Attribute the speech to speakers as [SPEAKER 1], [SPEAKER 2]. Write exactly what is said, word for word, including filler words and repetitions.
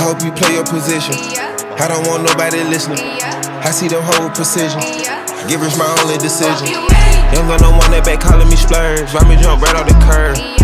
[SPEAKER 1] hope you play your position. I don't want nobody listening. I see them whole precision. Give us my only decision. Young gun, no one that back calling me splurge. Ride me jump right off the curb.